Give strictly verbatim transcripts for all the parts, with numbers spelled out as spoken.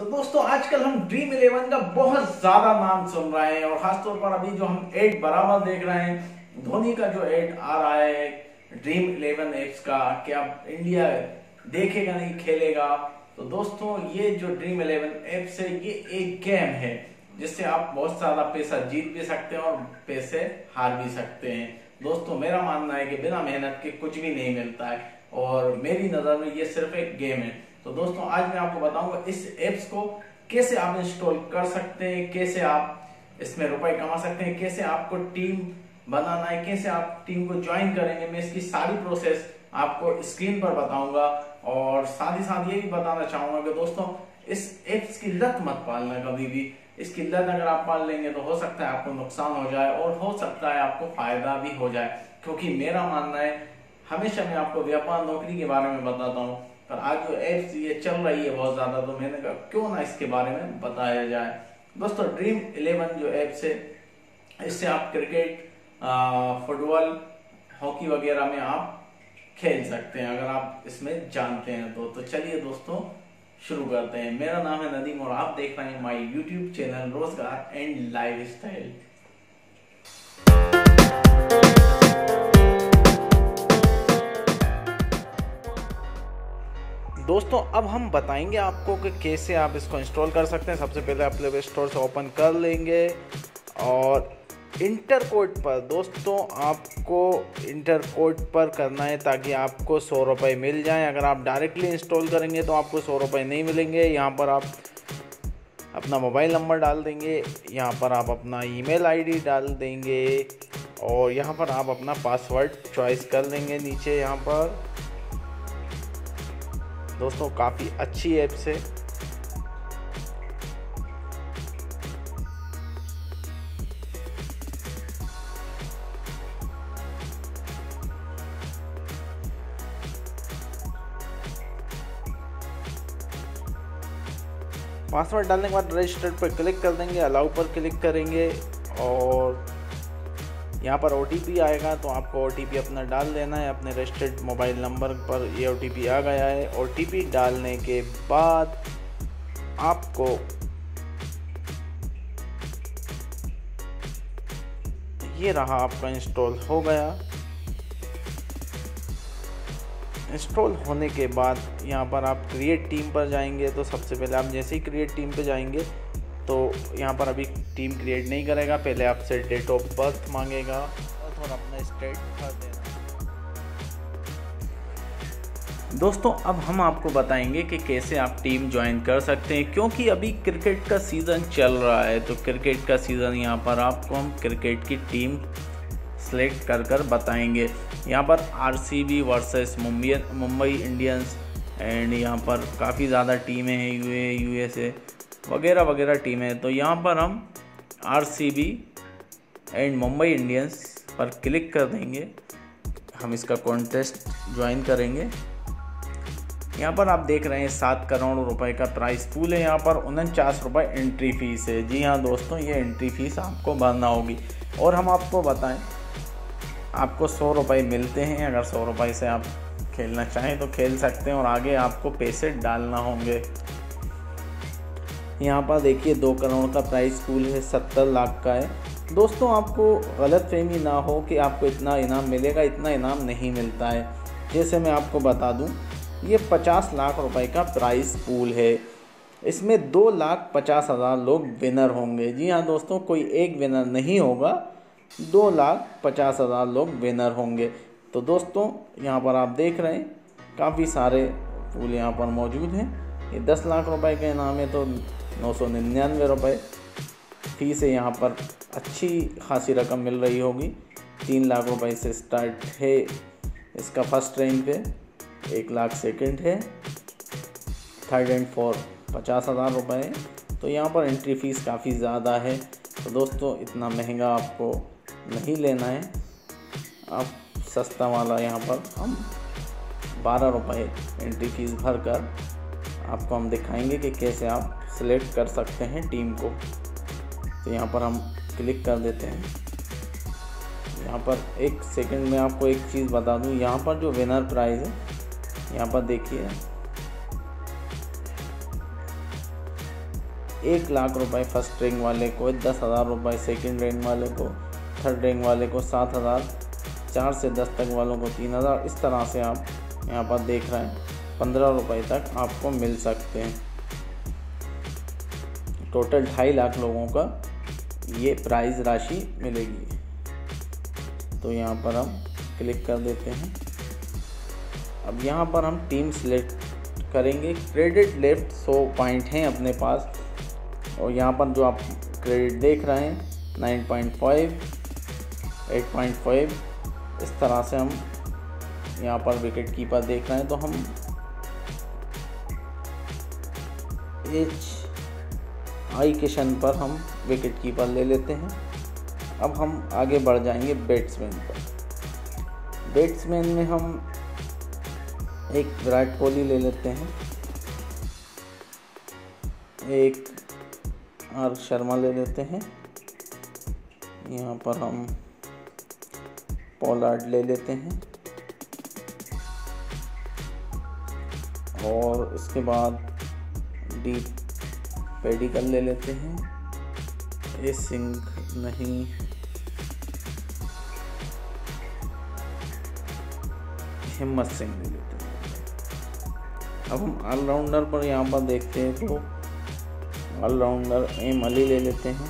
तो दोस्तों आजकल हम ड्रीम इलेवन का बहुत ज्यादा नाम सुन रहे हैं और खासतौर पर अभी जो हम एड बराबर देख रहे हैं, धोनी का जो एड आ रहा है ड्रीम इलेवन एप्स का, क्या इंडिया देखेगा नहीं खेलेगा। तो दोस्तों ये जो ड्रीम इलेवन एप्स है ये एक गेम है जिससे आप बहुत सारा पैसा जीत भी सकते हैं और पैसे हार भी सकते हैं। दोस्तों मेरा मानना है कि बिना मेहनत के कुछ भी नहीं मिलता है और मेरी नजर में ये सिर्फ एक गेम है। तो दोस्तों आज मैं आपको बताऊंगा इस एप्स को कैसे आप इंस्टॉल कर सकते हैं, कैसे आप इसमें रुपए कमा सकते हैं, कैसे आपको टीम बनाना है, कैसे आप टीम को ज्वाइन करेंगे। मैं इसकी सारी प्रोसेस आपको स्क्रीन पर बताऊंगा और साथ ही साथ ये भी बताना चाहूंगा कि दोस्तों इस एप्स की लत मत पालना कभी भी। इसकी लत अगर आप पाल लेंगे तो हो सकता है आपको नुकसान हो जाए और हो सकता है आपको फायदा भी हो जाए, क्योंकि मेरा मानना है हमेशा मैं आपको व्यापार नौकरी के बारे में बताता हूँ, पर आज जो एप्स ये चल रही है बहुत ज्यादा, तो मैंने कहा क्यों ना इसके बारे में बताया जाए। दोस्तों ड्रीम इलेवन जो एप्स है इससे आप क्रिकेट, फुटबॉल, हॉकी वगैरह में आप खेल सकते हैं अगर आप इसमें जानते हैं तो। तो चलिए दोस्तों शुरू करते हैं। मेरा नाम है नदीम और आप देख रहे हैं माय यूट्यूब चैनल रोजगार एंड लाइफ स्टाइल। दोस्तों अब हम बताएंगे आपको कि कैसे आप इसको इंस्टॉल कर सकते हैं। सबसे पहले आप प्ले स्टोर से ओपन कर लेंगे और इंटर कोड पर दोस्तों आपको इंटर कोड पर करना है ताकि आपको सौ रुपये मिल जाएं। अगर आप डायरेक्टली इंस्टॉल करेंगे तो आपको सौ रुपये नहीं मिलेंगे। यहाँ पर आप अपना मोबाइल नंबर डाल देंगे, यहाँ पर आप अपना ईमेल आईडी डाल देंगे और यहाँ पर आप अपना पासवर्ड चॉइस कर लेंगे नीचे। यहाँ पर दोस्तों काफ़ी अच्छी ऐप्स है। पासवर्ड डालने के बाद रजिस्टर्ड पर क्लिक कर देंगे, अलाउ पर क्लिक करेंगे और यहाँ पर ओ टी पी आएगा तो आपको ओ टी पी अपना डाल देना है। अपने रजिस्टर्ड मोबाइल नंबर पर ये ओ टी पी आ गया है। ओ टी पी डालने के बाद आपको ये रहा, आपका इंस्टॉल हो गया। इंस्टॉल होने के बाद यहाँ पर आप क्रिएट टीम पर जाएंगे तो सबसे पहले आप जैसे ही क्रिएट टीम पे जाएंगे तो यहाँ पर अभी टीम क्रिएट नहीं करेगा, पहले आपसे डेट ऑफ बर्थ मांगेगा और अपना स्टेट भर देना। दोस्तों अब हम आपको बताएंगे कि कैसे आप टीम ज्वाइन कर सकते हैं, क्योंकि अभी क्रिकेट का सीज़न चल रहा है। तो क्रिकेट का सीज़न यहाँ पर आपको हम क्रिकेट की टीम सेलेक्ट कर कर बताएंगे। यहाँ पर R C B versus Mumbai Mumbai Indians and यहाँ पर काफ़ी ज़्यादा टीमें हैं, यूए यूएसए वगैरह वगैरह टीमें। तो यहाँ पर हम R C B and Mumbai Indians पर क्लिक कर देंगे। हम इसका कॉन्टेस्ट ज्वाइन करेंगे। यहाँ पर आप देख रहे हैं सात करोड़ रुपए का प्राइस पूल है। यहाँ पर उनचास रुपये एंट्री फीस है। जी हाँ दोस्तों, ये एंट्री फीस आपको भरना होगी। और हम आपको बताएं आपको सौ रुपये मिलते हैं। अगर सौ रुपये से आप खेलना चाहें तो खेल सकते हैं और आगे आपको पैसे डालना होंगे। यहाँ पर देखिए दो करोड़ का प्राइस पूल है, सत्तर लाख का है। दोस्तों आपको गलतफहमी ना हो कि आपको इतना इनाम मिलेगा, इतना इनाम नहीं मिलता है। जैसे मैं आपको बता दूं, ये पचास लाख रुपए का प्राइस पूल है। इसमें दो लाख पचास हज़ार लोग विनर होंगे। जी हाँ दोस्तों, कोई एक विनर नहीं होगा, दो लाख पचास हज़ार लोग विनर होंगे। तो दोस्तों यहाँ पर आप देख रहे हैं काफ़ी सारे पूल यहाँ पर मौजूद हैं। ये दस लाख रुपए का इनाम है तो नौ सौ निन्यानवे रुपये फीस है। यहाँ पर अच्छी खासी रकम मिल रही होगी। तीन लाख रुपए से स्टार्ट है इसका फर्स्ट रैंक पे, एक लाख सेकंड है, थर्ड एंड फोर्थ पचास हज़ार रुपये है। तो यहाँ पर एंट्री फीस काफ़ी ज़्यादा है। तो दोस्तों इतना महंगा आपको नहीं लेना है, आप सस्ता वाला यहाँ पर हम बारह रुपये एंट्री फीस भर कर आपको हम दिखाएंगे कि कैसे आप सिलेक्ट कर सकते हैं टीम को। तो यहाँ पर हम क्लिक कर देते हैं। यहाँ पर एक सेकंड में आपको एक चीज़ बता दूँ, यहाँ पर जो विनर प्राइज़ है यहाँ पर देखिए एक लाख रुपए फर्स्ट रैंक वाले को, दस हज़ार रुपये सेकेंड रैंक वाले को, थर्ड रैंक वाले को सात हज़ार, चार से दस तक वालों को तीन हज़ार। इस तरह से आप यहाँ पर देख रहे हैं पंद्रह रुपये तक आपको मिल सकते हैं। टोटल ढाई लाख लोगों का ये प्राइज़ राशि मिलेगी। तो यहाँ पर हम क्लिक कर देते हैं। अब यहाँ पर हम टीम सिलेक्ट करेंगे। क्रेडिट लेफ्ट सौ पॉइंट हैं अपने पास, और यहाँ पर जो आप क्रेडिट देख रहे हैं nine point five, eight point five, इस तरह से हम यहाँ पर विकेट कीपर देख रहे हैं। तो हम एच आई किशन पर हम विकेट कीपर ले लेते हैं। अब हम आगे बढ़ जाएंगे बैट्समैन पर। बैट्समैन में हम एक विराट कोहली ले लेते हैं, एक आर शर्मा ले लेते हैं, यहाँ पर हम पोलार्ड ले लेते हैं, और इसके बाद डी पेडिकल ले लेते हैं, ए सिंह नहीं, हिम्मत सिंह ले लेते हैं। अब हम ऑलराउंडर पर यहाँ पर देखते हैं तो ऑलराउंडर एम अली ले लेते हैं,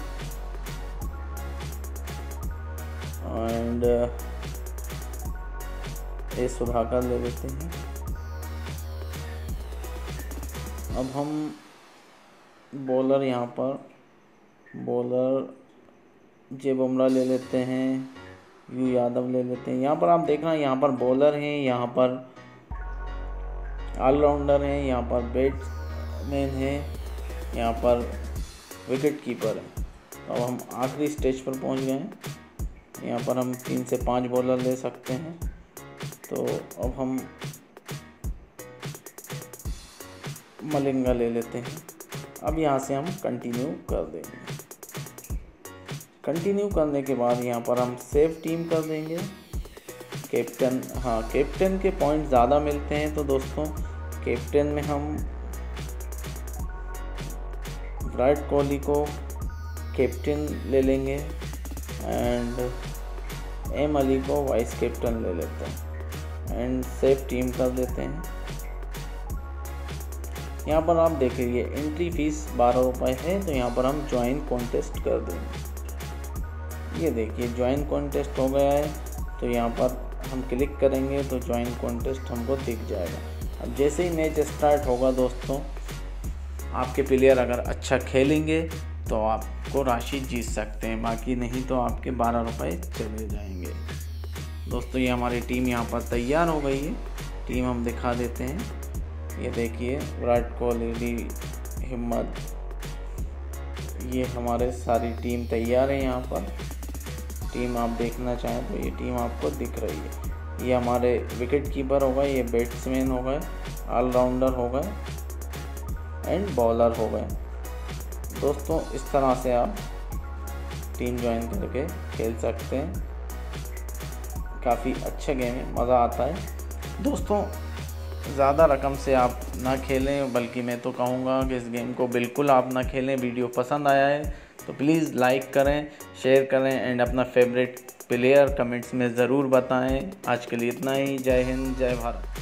एंड ए सुधाकर ले लेते हैं। अब हम बॉलर यहाँ पर बॉलर जे बुमराह ले लेते हैं, यू यादव ले लेते हैं। यहाँ पर आप देख रहे हैं यहाँ पर बॉलर हैं, यहाँ पर ऑलराउंडर हैं, यहाँ पर बैट्समैन हैं, यहाँ पर विकेट कीपर है। तो अब हम आखिरी स्टेज पर पहुँच गए हैं। यहाँ पर हम तीन से पाँच बॉलर ले सकते हैं। तो अब हम मलिंगा ले लेते हैं। अब यहाँ से हम कंटिन्यू कर देंगे। कंटिन्यू करने के बाद यहाँ पर हम सेव टीम कर देंगे। कैप्टन, हाँ कैप्टन के पॉइंट ज़्यादा मिलते हैं, तो दोस्तों कैप्टन में हम विराट कोहली को कैप्टन ले लेंगे, एंड एम अली को वाइस कैप्टन ले लेते हैं, एंड सेव टीम कर देते हैं। यहाँ पर आप देखिए एंट्री फीस बारह रुपये है, तो यहाँ पर हम ज्वाइन कॉन्टेस्ट कर देंगे। ये देखिए ज्वाइन कॉन्टेस्ट हो गया है, तो यहाँ पर हम क्लिक करेंगे तो ज्वाइन कॉन्टेस्ट हमको दिख जाएगा। अब जैसे ही मैच स्टार्ट होगा दोस्तों, आपके प्लेयर अगर अच्छा खेलेंगे तो आपको राशि जीत सकते हैं, बाकी नहीं तो आपके बारह रुपये चले जाएंगे। दोस्तों ये हमारी टीम यहाँ पर तैयार हो गई है। टीम हम दिखा देते हैं। ये देखिए विराट कोहली, हिम्मत, ये हमारे सारी टीम तैयार है। यहाँ पर टीम आप देखना चाहें तो ये टीम आपको दिख रही है। ये हमारे विकेट कीपर हो गए, ये बैट्समैन हो गए, ऑलराउंडर हो गए, एंड बॉलर हो गए। दोस्तों इस तरह से आप टीम ज्वाइन करके खेल सकते हैं। काफ़ी अच्छा गेम है, मज़ा आता है। दोस्तों ज़्यादा रकम से आप ना खेलें, बल्कि मैं तो कहूँगा कि इस गेम को बिल्कुल आप ना खेलें। वीडियो पसंद आया है तो प्लीज़ लाइक करें, शेयर करें, एंड अपना फेवरेट प्लेयर कमेंट्स में ज़रूर बताएं। आज के लिए इतना ही। जय हिंद, जय भारत।